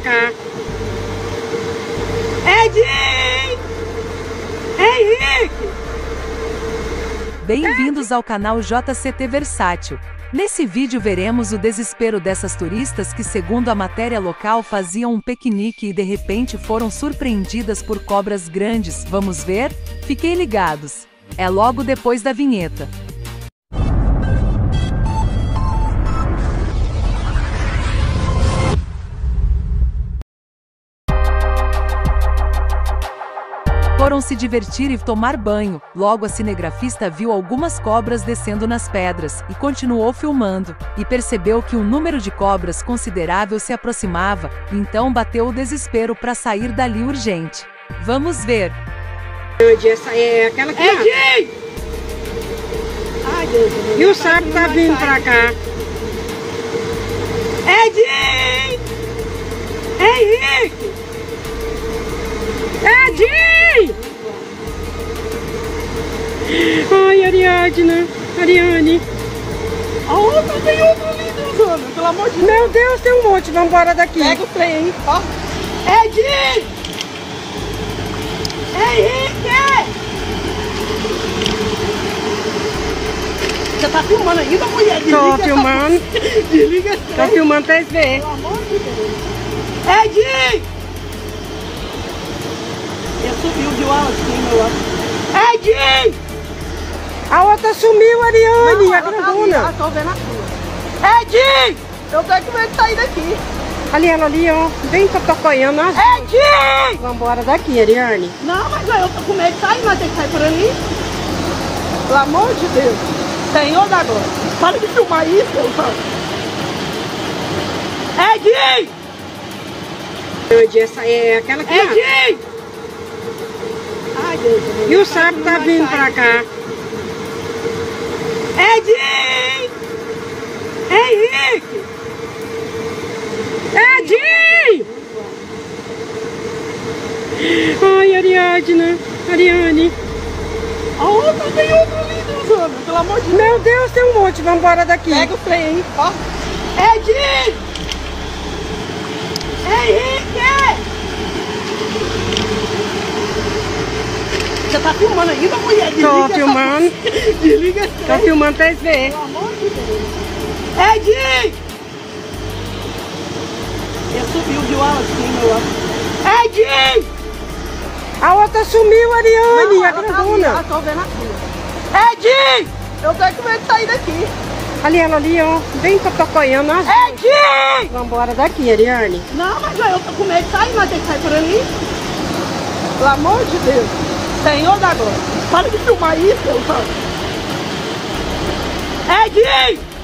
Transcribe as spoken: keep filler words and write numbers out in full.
cá. Edinho! Henrique! Bem-vindos ao canal J C T Versátil. Nesse vídeo veremos o desespero dessas turistas que, segundo a matéria local, faziam um piquenique e de repente foram surpreendidas por cobras grandes. Vamos ver? Fiquem ligados. É logo depois da vinheta. Foram se divertir e tomar banho. Logo a cinegrafista viu algumas cobras descendo nas pedras e continuou filmando. E percebeu que um número de cobras considerável se aproximava, então bateu o desespero para sair dali urgente. Vamos ver. Essa é aquela que Edinho! Ai, Deus, Deus, e o sapo tá vindo pra cá. Edinho! Henrique! Edinho! Ai, Ariadna, Ariane. A outra tem outra ali, Deusana, pelo amor de Deus. Meu Deus, tem um monte, vamos embora daqui. Pega o trem aí, ó. Edinho! Henrique! Você tá filmando ainda, mulher? Desliga. Tô filmando. Essa... Desliga esse trem. Tô filmando pra eles verem. Pelo amor de Deus. Edinho! Ele subiu de uma assim, meu lado. Edinho! A outra sumiu, Ariane, Não, a ela tá ali, grandona. ó, tô vendo a sua. Edinho! Eu tenho que ver que sair daqui. Ali, ela ali, ó. Bem tocoiando. Edinho! Vamos embora daqui, Ariane. Não, mas eu tô com medo de sair, mas tem que sair por ali. Pelo amor de Deus. Senhor da glória. Para de filmar isso, eu falo. Edinho! Essa é aquela que Edinho! Ai, Deus, Deus. E o sapo tá vindo pra cá. Edinho! Henrique! Edinho! Ai, Ariadna, Ariane. A outra tem outra ali, Deusana, pelo amor de Deus. Meu Deus, tem um monte, vamos embora daqui. Pega o trem aí, ó. Edinho! Henrique! Você tá filmando ainda, mulher? Desliga. Tô essa... filmando. Desliga esse trem. Tô filmando pra eles verem. Pelo amor de Deus. Edinho! Ele subiu de uma assim, meu lado. Edinho! A outra sumiu, Ariane, Não, a ela tá ali, grandona. ó, tô vendo a sua. Edinho! Eu tenho que ver que sair daqui. Ali, ela ali, ó. Bem tocoiando. Edinho! Vamos embora daqui, Ariane. Não, mas eu tô com medo de sair, mas tem que sair por ali. Pelo amor de Deus. Senhor da glória. Para de filmar isso, eu falo. Edinho!